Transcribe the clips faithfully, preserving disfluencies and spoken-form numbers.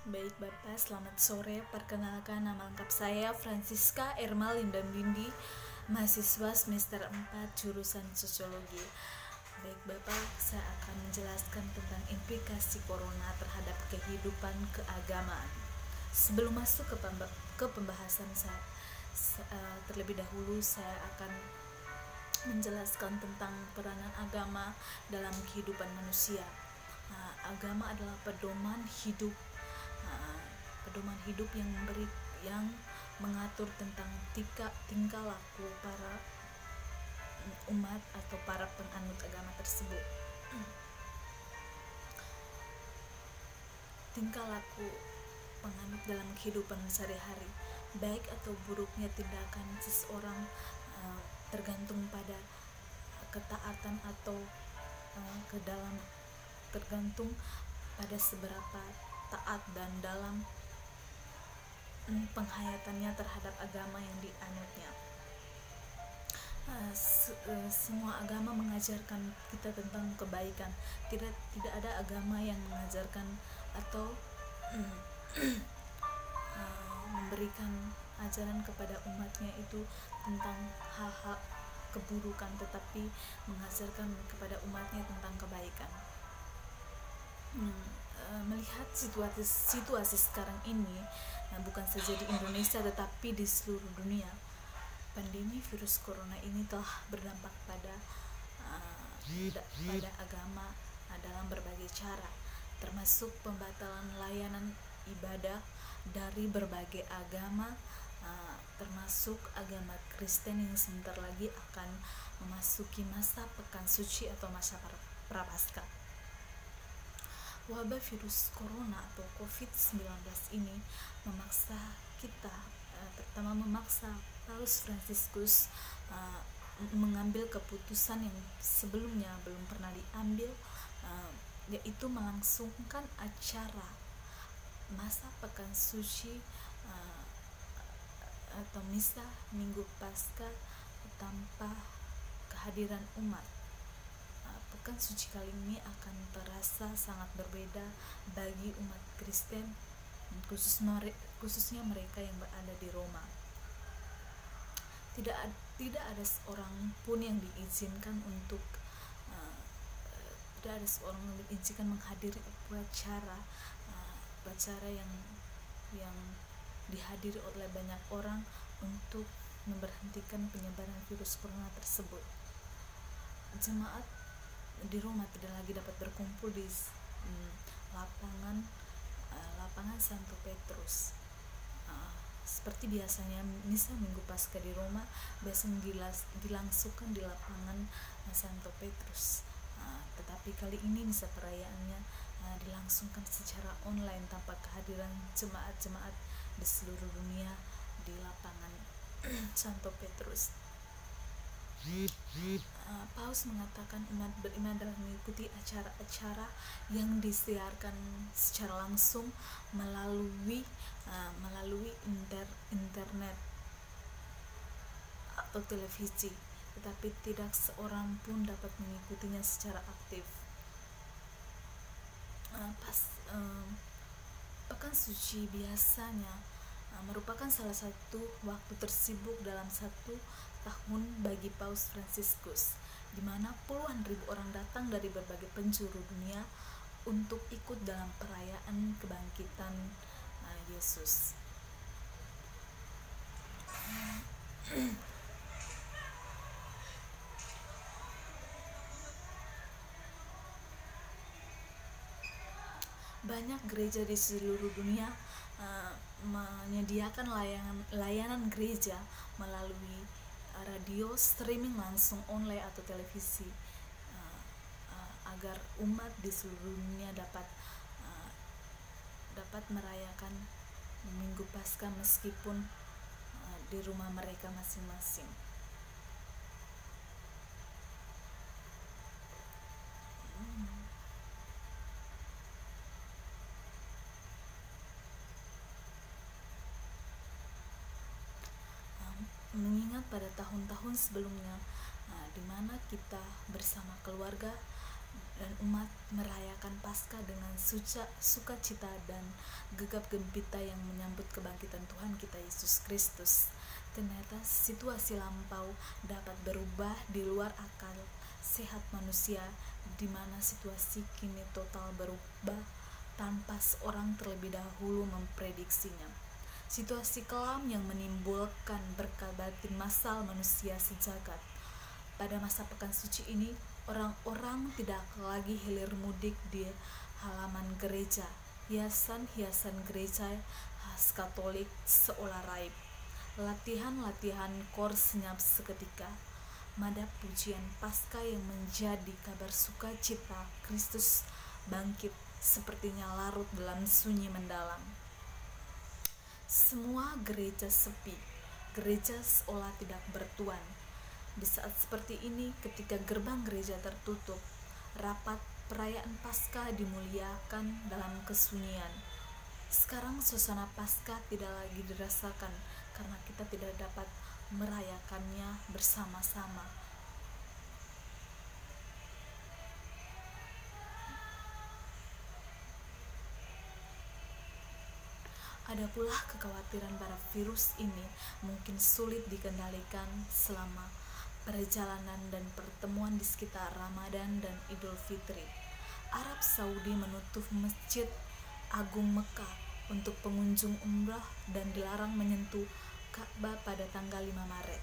Baik Bapak, selamat sore. Perkenalkan, nama lengkap saya Francisca Ermal Linda Bindi, mahasiswa semester empat jurusan Sosiologi. Baik Bapak, saya akan menjelaskan tentang implikasi Corona terhadap kehidupan keagamaan. Sebelum masuk ke, pemba- ke pembahasan saya, uh, terlebih dahulu saya akan menjelaskan tentang peranan agama dalam kehidupan manusia. Uh, agama adalah pedoman hidup uh, pedoman hidup yang memberi yang mengatur tentang tingkah tingkah laku para umat atau para penganut agama tersebut. Tingkah laku penganut dalam kehidupan sehari-hari, baik atau buruknya tindakan seseorang uh, tergantung pada ketaatan atau uh, ke dalam tergantung pada seberapa taat dan dalam um, penghayatannya terhadap agama yang dianutnya. Uh, se- uh, semua agama mengajarkan kita tentang kebaikan. Tidak tidak ada agama yang mengajarkan atau um, uh, memberikan ajaran kepada umatnya itu tentang hal-hal keburukan, tetapi mengajarkan kepada umatnya tentang kebaikan. Hmm, uh, melihat situasi situasi sekarang ini, nah bukan saja di Indonesia tetapi di seluruh dunia, pandemi virus corona ini telah berdampak pada uh, pada agama uh, dalam berbagai cara, termasuk pembatalan layanan ibadah dari berbagai agama, uh, termasuk agama Kristen yang sebentar lagi akan memasuki masa pekan suci atau masa prapaskah. Wabah virus corona atau covid sembilan belas ini memaksa kita, uh, pertama memaksa Paus Fransiskus uh, mengambil keputusan yang sebelumnya belum pernah diambil, uh, yaitu melangsungkan acara masa pekan suci uh, atau misa Minggu Paskah tanpa kehadiran umat. Uh, pekan suci kali ini akan terasa sangat berbeda bagi umat Kristen, khusus mere- khususnya mereka yang berada di Roma. Tidak ad- tidak ada seorang pun yang diizinkan untuk uh, tidak ada seorang yang diizinkan menghadiri upacara uh, upacara yang yang dihadiri oleh banyak orang untuk memberhentikan penyebaran virus corona tersebut. Jemaat di Roma tidak lagi dapat berkumpul di um, lapangan uh, lapangan Santo Petrus. Uh, seperti biasanya misa Minggu Paskah di Roma biasanya dilas, dilangsungkan di lapangan uh, Santo Petrus. Uh, tetapi kali ini misa perayaannya uh, dilangsungkan secara online tanpa kehadiran jemaat-jemaat di seluruh dunia di lapangan Santo Petrus. Uh, Paus mengatakan umat beriman dalam mengikuti acara-acara yang disiarkan secara langsung melalui uh, melalui inter, internet atau televisi, tetapi tidak seorang pun dapat mengikutinya secara aktif. Uh, pas uh, pekan suci biasanya uh, merupakan salah satu waktu tersibuk dalam satu tahun bagi Paus Fransiskus, di mana puluhan ribu orang datang dari berbagai penjuru dunia untuk ikut dalam perayaan kebangkitan uh, Yesus. Banyak gereja di seluruh dunia uh, menyediakan layanan layanan gereja melalui uh, radio, streaming langsung online atau televisi, uh, uh, agar umat di seluruh dunia dapat uh, dapat merayakan Minggu Paskah meskipun uh, di rumah mereka masing-masing. Mengingat pada tahun-tahun sebelumnya uh, di mana kita bersama keluarga dan umat merayakan Paskah dengan suca, sukacita dan gegap gempita yang menyambut kebangkitan Tuhan kita Yesus Kristus. Ternyata situasi lampau dapat berubah di luar akal sehat manusia, di mana situasi kini total berubah tanpa seorang terlebih dahulu memprediksinya. Situasi kelam yang menimbulkan berkah batin massal manusia sejagat. Pada masa pekan suci ini, orang-orang tidak lagi hilir mudik di halaman gereja. Hiasan-hiasan gereja khas Katolik seolah raib. Latihan-latihan kor senyap seketika. Madap pujian Paskah yang menjadi kabar sukacita Kristus bangkit sepertinya larut dalam sunyi mendalam. Semua gereja sepi. Gereja seolah tidak bertuan. Di saat seperti ini, ketika gerbang gereja tertutup, rapat perayaan Paskah dimuliakan dalam kesunyian. Sekarang suasana Paskah tidak lagi dirasakan karena kita tidak dapat merayakannya bersama-sama. Ada pula kekhawatiran bahwa virus ini mungkin sulit dikendalikan selama perjalanan dan pertemuan di sekitar Ramadan dan Idul Fitri. Arab Saudi menutup Masjid Agung Mekah untuk pengunjung umrah dan dilarang menyentuh Ka'bah pada tanggal lima Maret.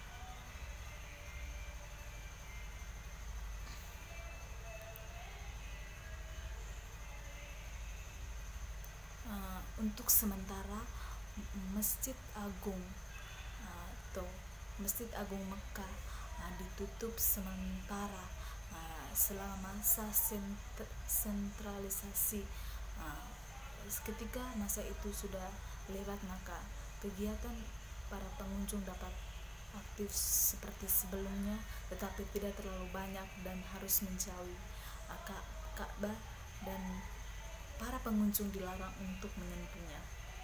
Uh, untuk sementara Masjid Agung uh, atau Masjid Agung Mekah uh, ditutup sementara uh, selama masa sent- sentralisasi. Uh, ketika masa itu sudah lewat, maka kegiatan para pengunjung dapat aktif seperti sebelumnya, tetapi tidak terlalu banyak dan harus menjauhi uh, Ka'bah, dan para pengunjung dilarang untuk menyentuhnya.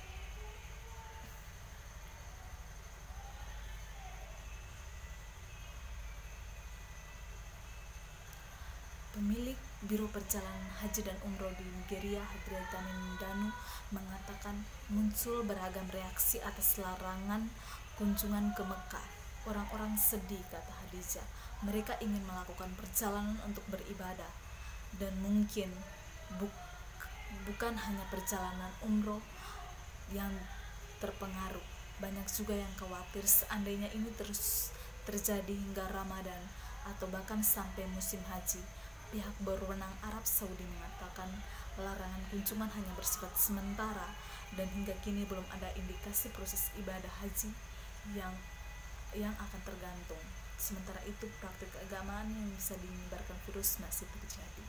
Pemilik Biro Perjalanan Haji dan Umroh di Nigeria, Hadriata Mindanu, mengatakan muncul beragam reaksi atas larangan kunjungan ke Mekah. Orang-orang sedih, kata Hadijah. Mereka ingin melakukan perjalanan untuk beribadah, dan mungkin bu- bukan hanya perjalanan umroh yang terpengaruh. Banyak juga yang khawatir seandainya ini terus terjadi hingga Ramadan atau bahkan sampai musim haji. Pihak berwenang Arab Saudi mengatakan larangan kunjungan hanya bersifat sementara dan hingga kini belum ada indikasi proses ibadah haji yang yang akan tergantung. Sementara itu, praktik keagamaan yang bisa menyebarkan virus masih terjadi.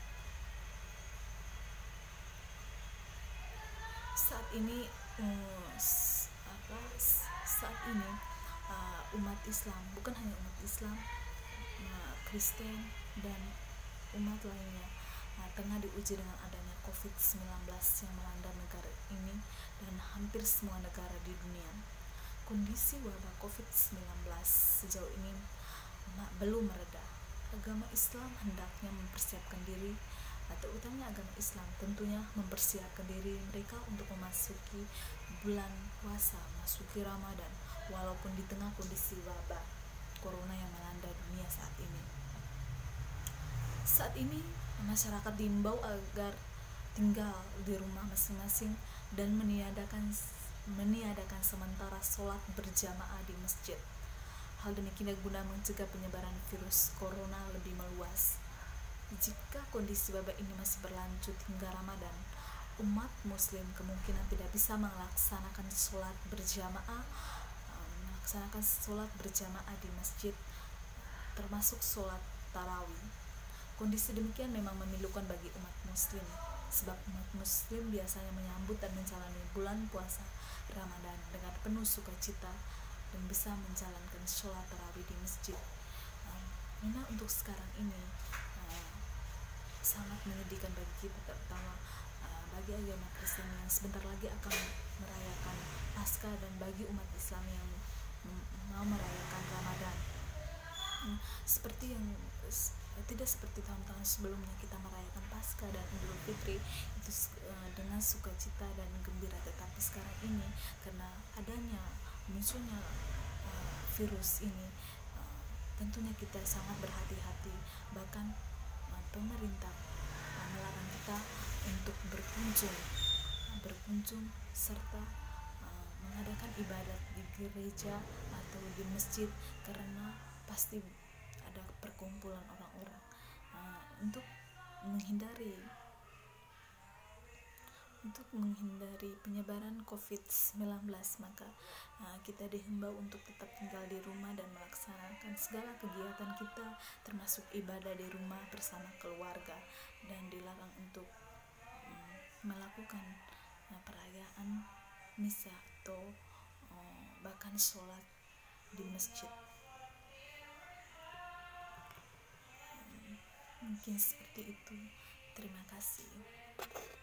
Saat ini um, apa saat ini uh, umat Islam, bukan hanya umat Islam, uh, Kristen dan umat lainnya uh, tengah diuji dengan adanya covid sembilan belas yang melanda negara ini dan hampir semua negara di dunia. Kondisi wabah covid sembilan belas sejauh ini uh, belum mereda. Agama Islam hendaknya mempersiapkan diri, atau utamanya agama Islam tentunya mempersiapkan diri mereka untuk memasuki bulan puasa, memasuki Ramadan, walaupun di tengah kondisi wabah corona yang melanda dunia saat ini. Saat ini masyarakat diimbau agar tinggal di rumah masing-masing dan meniadakan meniadakan sementara sholat berjamaah di masjid. Hal demikian guna mencegah penyebaran virus corona lebih meluas. Jika kondisi wabah ini masih berlanjut hingga Ramadan, umat muslim kemungkinan tidak bisa melaksanakan sholat berjamaah melaksanakan sholat berjamaah di masjid, termasuk sholat tarawih. Kondisi demikian memang memilukan bagi umat muslim, sebab umat muslim biasanya menyambut dan menjalani bulan puasa Ramadan dengan penuh sukacita dan bisa menjalankan sholat tarawih di masjid. Memang untuk sekarang ini sangat menyedihkan bagi kita, terutama uh, bagi agama Kristen yang sebentar lagi akan merayakan Paskah, dan bagi umat Islam yang m- mau merayakan Ramadan. Hmm, seperti yang uh, tidak seperti tahun-tahun sebelumnya kita merayakan Paskah dan Idul Fitri itu uh, dengan sukacita dan gembira, tetapi sekarang ini karena adanya munculnya uh, virus ini, uh, tentunya kita sangat berhati-hati. Bahkan uh, pemerintah uh, melarang kita untuk berkunjung uh, berkunjung serta uh, mengadakan ibadat di gereja atau di masjid, karena pasti ada perkumpulan orang-orang. Uh, untuk menghindari untuk menghindari penyebaran covid sembilan belas, maka uh, kita dihimbau untuk tetap tinggal di rumah dan melaksanakan segala kegiatan kita, termasuk ibadah di rumah bersama keluarga, dan dilarang untuk um, melakukan uh, perayaan misa atau uh, bahkan sholat di masjid. Um, mungkin seperti itu. Terima kasih.